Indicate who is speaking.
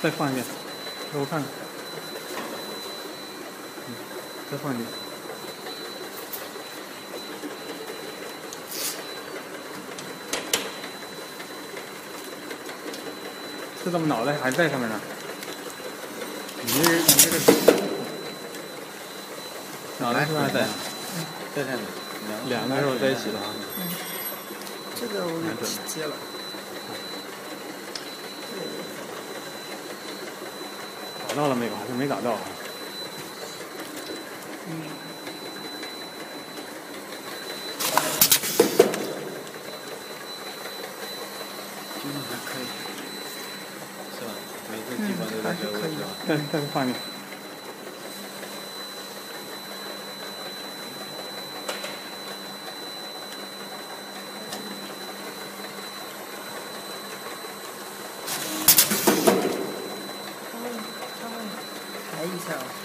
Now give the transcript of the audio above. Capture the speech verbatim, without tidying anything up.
Speaker 1: 再放一点，给我看看。嗯，再放一点。这怎么脑袋还在上面呢？你这个，你这个脑袋是不是还在？
Speaker 2: 在上面。
Speaker 1: 两个肉在一起的啊。
Speaker 3: 嗯，这个我给接了。
Speaker 1: 找到了没有？还是没找到。
Speaker 3: 嗯。
Speaker 2: 今天还可以，是吧？每个地方都在这个位置吧？
Speaker 1: 再再放一点。
Speaker 3: 抬一下。